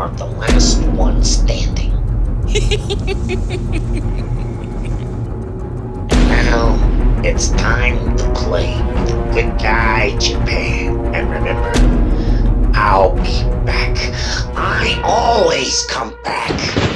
are the last one standing. Now, it's time to play with Good Guy Japan. And remember, I'll be back. I always come back.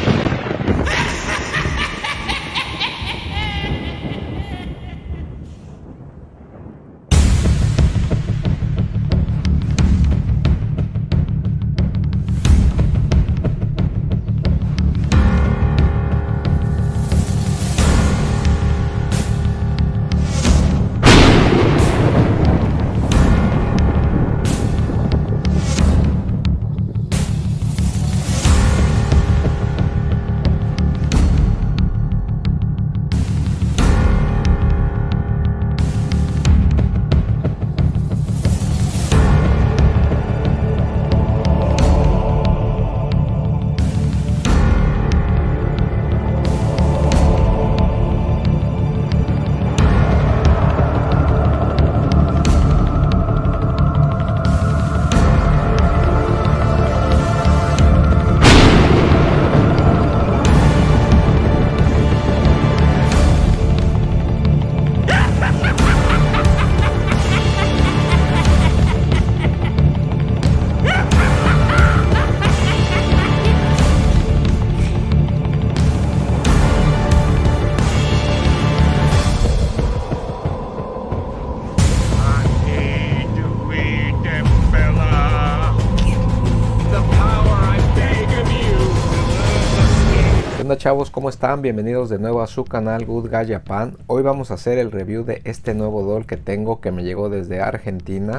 Hola chavos, ¿cómo están? Bienvenidos de nuevo a su canal Good Guy Japan. Hoy vamos a hacer el review de este nuevo doll que tengo, que me llegó desde Argentina.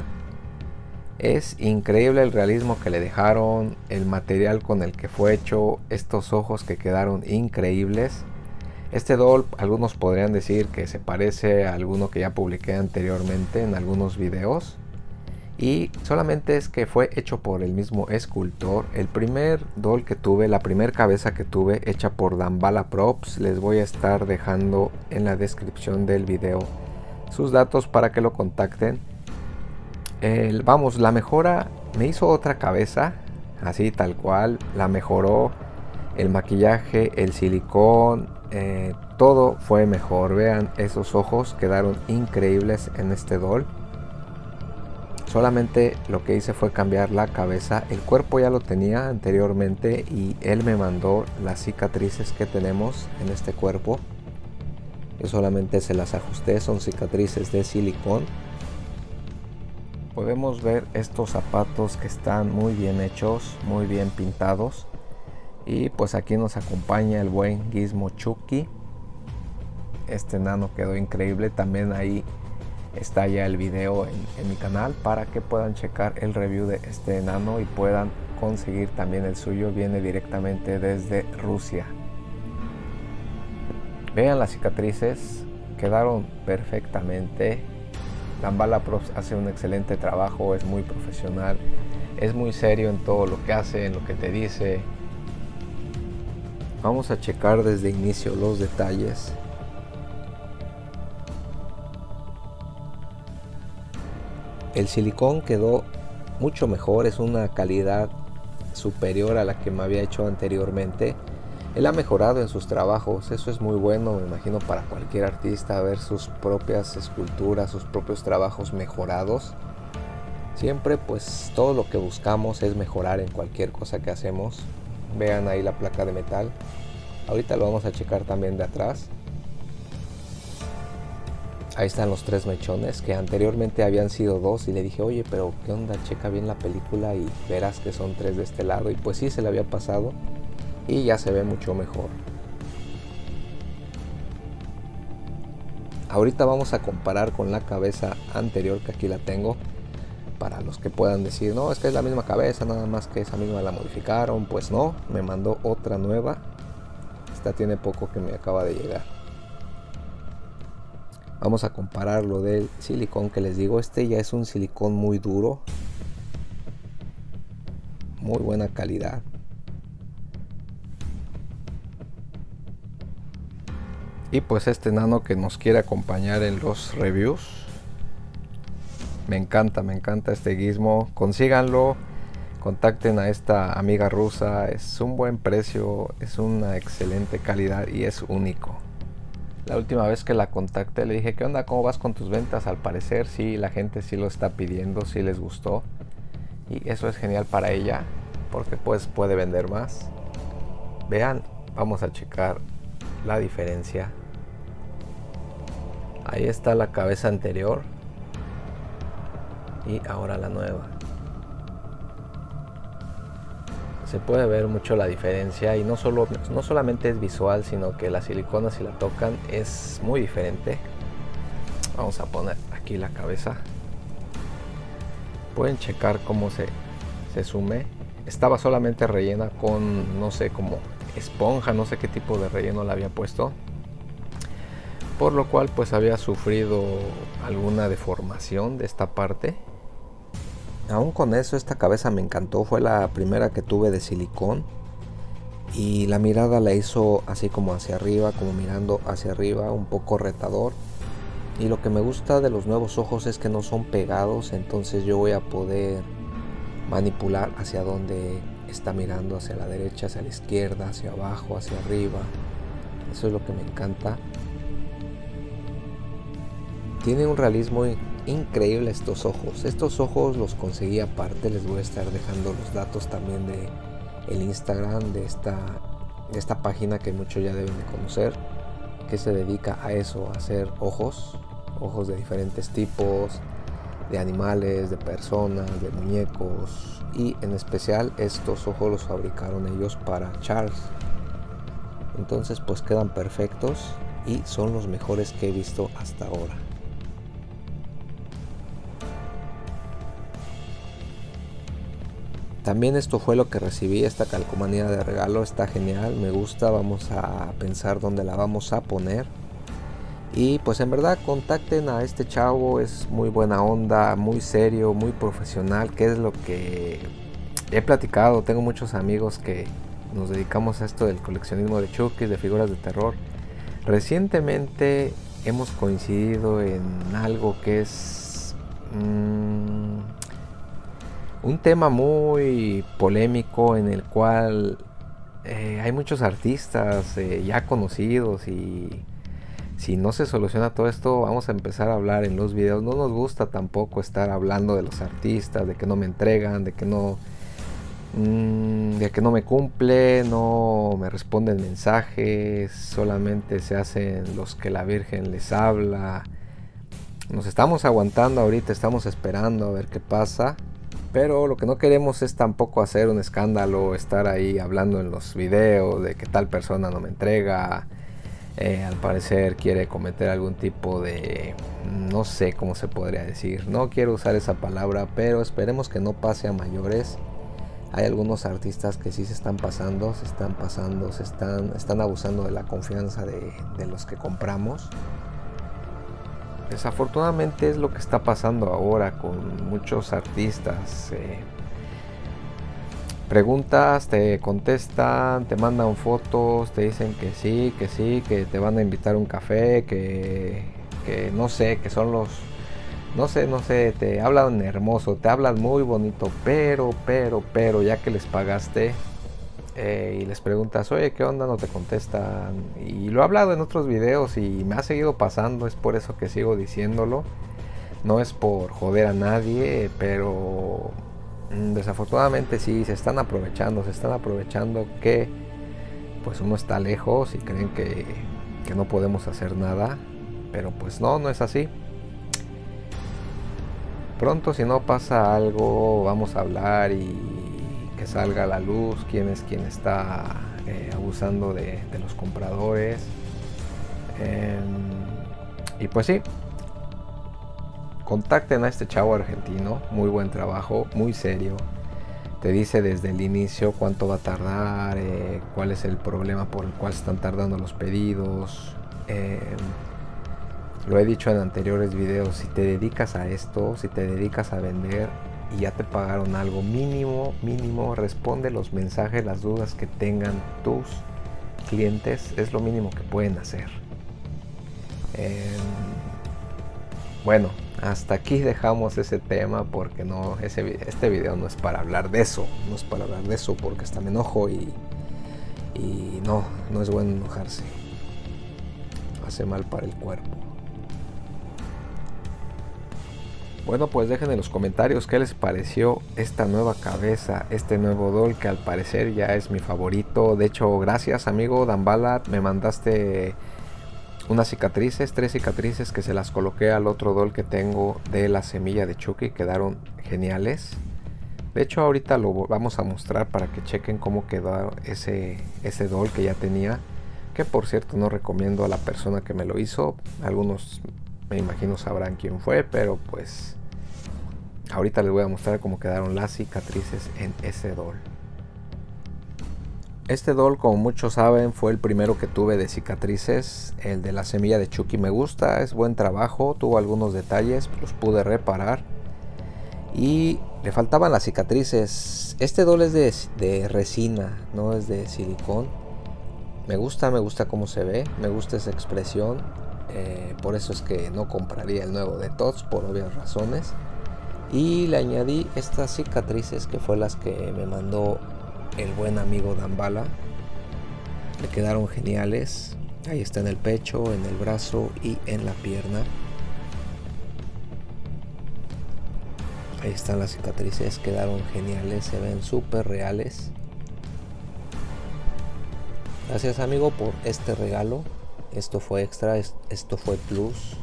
Es increíble el realismo que le dejaron, el material con el que fue hecho, estos ojos que quedaron increíbles. Este doll, algunos podrían decir que se parece a alguno que ya publiqué anteriormente en algunos videos. Y solamente es que fue hecho por el mismo escultor. El primer doll que tuve, la primera cabeza que tuve, hecha por Damballa Props, les voy a estar dejando en la descripción del video sus datos para que lo contacten. Vamos, la mejora, me hizo otra cabeza, así tal cual, la mejoró. El maquillaje, el silicón, todo fue mejor. Vean, esos ojos quedaron increíbles en este doll. Solamente lo que hice fue cambiar la cabeza. El cuerpo ya lo tenía anteriormente y él me mandó las cicatrices que tenemos en este cuerpo. Yo solamente se las ajusté, son cicatrices de silicón. Podemos ver estos zapatos que están muy bien hechos, muy bien pintados. Y pues aquí nos acompaña el buen Gizmo Chucky. Este nano quedó increíble. También ahí está ya el video en mi canal para que puedan checar el review de este enano y puedan conseguir también el suyo. Viene directamente desde Rusia. Vean las cicatrices, quedaron perfectamente. Damballa Props hace un excelente trabajo, es muy profesional, es muy serio en todo lo que hace, en lo que te dice. Vamos a checar desde inicio los detalles. El silicón quedó mucho mejor, es una calidad superior a la que me había hecho anteriormente. Él ha mejorado en sus trabajos, eso es muy bueno, me imagino para cualquier artista ver sus propias esculturas, sus propios trabajos mejorados. Siempre pues todo lo que buscamos es mejorar en cualquier cosa que hacemos. Vean ahí la placa de metal, ahorita lo vamos a checar también de atrás. Ahí están los tres mechones, que anteriormente habían sido dos, y le dije, oye, pero qué onda, checa bien la película y verás que son tres de este lado. Y pues sí, se le había pasado y ya se ve mucho mejor. Ahorita vamos a comparar con la cabeza anterior, que aquí la tengo, para los que puedan decir, no, es que es la misma cabeza, nada más que esa misma la modificaron. Pues no, me mandó otra nueva. Esta tiene poco que me acaba de llegar. Vamos a comparar lo del silicón que les digo. Este ya es un silicón muy duro, muy buena calidad. Y pues este nano que nos quiere acompañar en los reviews, me encanta este Gizmo. Consíganlo Contacten a esta amiga rusa, es un buen precio, es una excelente calidad y es único. La última vez que la contacté le dije, ¿qué onda? ¿Cómo vas con tus ventas? Al parecer sí, la gente sí lo está pidiendo, sí les gustó. Y eso es genial para ella, porque pues puede vender más. Vean, vamos a checar la diferencia. Ahí está la cabeza anterior. Y ahora la nueva. Se puede ver mucho la diferencia y no solamente es visual, sino que la silicona, si la tocan, es muy diferente. Vamos a poner aquí la cabeza. Pueden checar cómo se sume. Estaba solamente rellena con, no sé, como esponja, no sé qué tipo de relleno la había puesto, por lo cual pues había sufrido alguna deformación de esta parte. Aún con eso, esta cabeza me encantó, fue la primera que tuve de silicón y la mirada la hizo así como hacia arriba, como mirando hacia arriba, un poco retador. Y lo que me gusta de los nuevos ojos es que no son pegados, entonces yo voy a poder manipular hacia donde está mirando, hacia la derecha, hacia la izquierda, hacia abajo, hacia arriba. Eso es lo que me encanta. Tiene un realismo increíble estos ojos. Estos ojos los conseguí aparte. Les voy a estar dejando los datos también de el Instagram de esta página que muchos ya deben de conocer, que se dedica a eso, a hacer ojos de diferentes tipos, de animales, de personas, de muñecos, y en especial estos ojos los fabricaron ellos para Charles. Entonces pues quedan perfectos y son los mejores que he visto hasta ahora. También esto fue lo que recibí, esta calcomanía de regalo, está genial, me gusta, vamos a pensar dónde la vamos a poner. Y pues en verdad contacten a este chavo, es muy buena onda, muy serio, muy profesional, que es lo que he platicado. Tengo muchos amigos que nos dedicamos a esto del coleccionismo de Chucky, de figuras de terror. Recientemente hemos coincidido en algo que es un tema muy polémico, en el cual hay muchos artistas ya conocidos, y si no se soluciona todo esto, vamos a empezar a hablar en los videos. No nos gusta tampoco estar hablando de los artistas, de que no me entregan, de que no me cumple, no me responden mensajes, solamente se hacen los que la Virgen les habla. Nos estamos aguantando ahorita, estamos esperando a ver qué pasa. Pero lo que no queremos es tampoco hacer un escándalo, estar ahí hablando en los videos de que tal persona no me entrega. Al parecer quiere cometer algún tipo de, no sé cómo se podría decir, no quiero usar esa palabra, pero esperemos que no pase a mayores. Hay algunos artistas que sí se están pasando, están abusando de la confianza de los que compramos. Desafortunadamente es lo que está pasando ahora con muchos artistas. Preguntas, te contestan, te mandan fotos, te dicen que sí, que te van a invitar a un café, que no sé, que son los... No sé, te hablan hermoso, te hablan muy bonito, pero, ya que les pagaste y les preguntas, oye, ¿qué onda? No te contestan. Y lo he hablado en otros videos y me ha seguido pasando, es por eso que sigo diciéndolo. No es por joder a nadie, pero desafortunadamente sí, se están aprovechando que pues uno está lejos y creen que no podemos hacer nada, pero pues no es así. Pronto, si no pasa algo, vamos a hablar y que salga a la luz quién es quien está abusando de los compradores. Y pues sí, contacten a este chavo argentino, muy buen trabajo, muy serio. Te dice desde el inicio cuánto va a tardar, cuál es el problema por el cual están tardando los pedidos. Lo he dicho en anteriores videos, si te dedicas a esto, si te dedicas a vender y ya te pagaron algo, mínimo, responde los mensajes, las dudas que tengan tus clientes, es lo mínimo que pueden hacer. Bueno, hasta aquí dejamos ese tema porque no, este video no es para hablar de eso. No es para hablar de eso porque hasta me enojo y no es bueno enojarse. Hace mal para el cuerpo. Bueno, pues dejen en los comentarios qué les pareció esta nueva cabeza, este nuevo doll que al parecer ya es mi favorito. De hecho, gracias amigo Dambala, me mandaste unas cicatrices, 3 cicatrices que se las coloqué al otro doll que tengo de la semilla de Chucky, quedaron geniales. De hecho, ahorita lo vamos a mostrar para que chequen cómo quedó ese doll que ya tenía, que por cierto no recomiendo a la persona que me lo hizo. Algunos me imagino sabrán quién fue, pero pues ahorita les voy a mostrar cómo quedaron las cicatrices en ese doll. Este doll, como muchos saben, fue el primero que tuve de cicatrices. El de la semilla de Chucky me gusta, es buen trabajo, tuvo algunos detalles, los pude reparar y le faltaban las cicatrices. Este doll es de resina, no es de silicón. Me gusta cómo se ve, me gusta esa expresión. Por eso es que no compraría el nuevo de Tots, por obvias razones. Y le añadí estas cicatrices que fue las que me mandó el buen amigo Dambala. Le quedaron geniales. Ahí está en el pecho, en el brazo y en la pierna. Ahí están las cicatrices, quedaron geniales, se ven súper reales. Gracias amigo por este regalo. Esto fue extra, esto fue plus.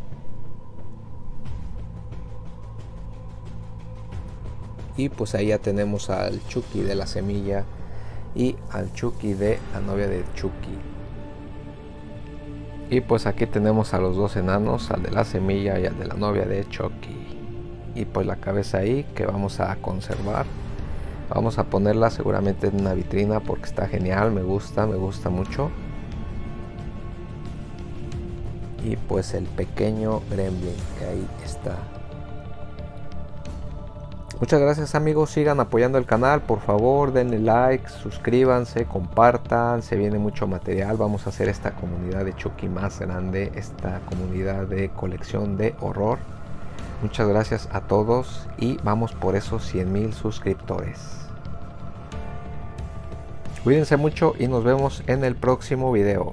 Y pues ahí ya tenemos al Chucky de la semilla y al Chucky de la novia de Chucky. Y pues aquí tenemos a los dos enanos, al de la semilla y al de la novia de Chucky. Y pues la cabeza ahí que vamos a conservar. Vamos a ponerla seguramente en una vitrina porque está genial, me gusta mucho. Y pues el pequeño gremlin que ahí está. Muchas gracias amigos, sigan apoyando el canal, por favor denle like, suscríbanse, compartan, se viene mucho material. Vamos a hacer esta comunidad de Chucky más grande, esta comunidad de colección de horror. Muchas gracias a todos y vamos por esos 100,000 suscriptores. Cuídense mucho y nos vemos en el próximo video.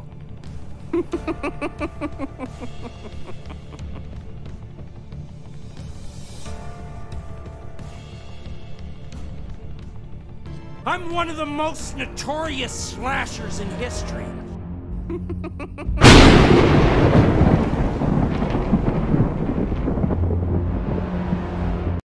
I'm one of the most notorious slashers in history.